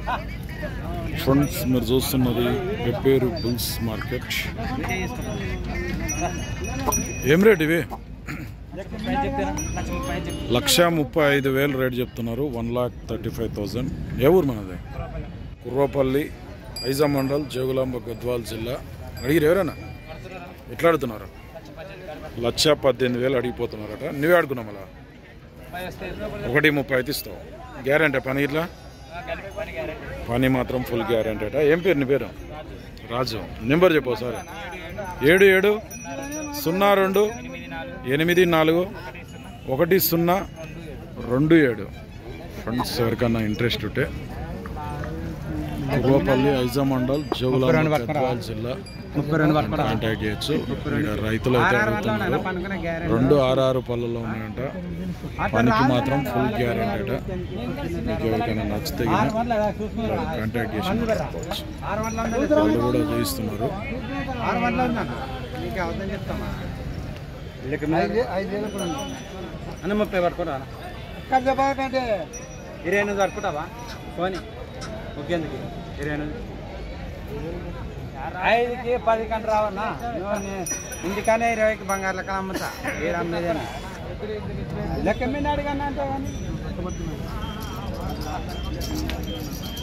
Friends మీరు చూస్తున్నది Pebbair bulls market. ఏం రేట్ ఇవి? 1,35,000 రేట్ చెప్తున్నారు. 1,35,000. ఏ ఊరు మనది? కుర్రపల్లి, ఐజా మండల్, జోగులాంబ, గద్వాల్ జిల్లా. అడిగిరు ఎవరైనా? ఎట్లా అడుగుతున్నారు? 1,18,000 అడిగిపోతున్నారట. నువ్వే అడుగున్నావు మళ్ళా? 1,30,000 అయితే ఇస్తావు. గ్యారంటీ పని? ఇట్లా పని మాత్రం ఫుల్ గ్యారంటీ అట. ఏం పేరు నీ పేరు? రాజు. నెంబర్ చెప్పు సార్. 7770841027. ఫ్రెండ్స్ ఎవరికన్నా ఇంట్రెస్ట్ ఉంటే కుర్రపల్లి, ఐజా మండల్, జోగులాంబ, గద్వాల్ జిల్లా కాంటాక్ట్ చేయొచ్చు. ఇక్కడ రైతులు అయితే అడుగుతున్నారు. 2 6 పళ్ళలో ఉన్నాయంట. పనికి మాత్రం ఫుల్ గ్యారెంటీ అట. మీకు ఎవరికైనా నచ్చితే కాంటాక్ట్ చేసి మాట్లాడుకోవచ్చు. వాళ్ళు కూడా చేయిస్తున్నారు. అన్న 30 పడుకోరా? 28 పడుకుంటావా? పోనీ ఒకేందుకు 28 5కి 10 కంటే రావన్నా. ఇంటికనే 20కి బంగారు లెక్క అమ్ముతా. ఏడు అమ్మేదేనా లెక్క మీద అడిగాను అంటే కానీ